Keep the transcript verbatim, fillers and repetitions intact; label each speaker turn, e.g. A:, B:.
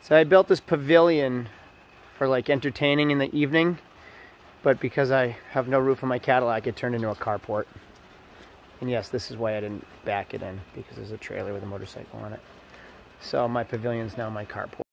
A: So I built this pavilion for like entertaining in the evening, but because I have no roof on my Cadillac, it turned into a carport. And yes, this is why I didn't back it in, because there's a trailer with a motorcycle on it. So my pavilion's now my carport.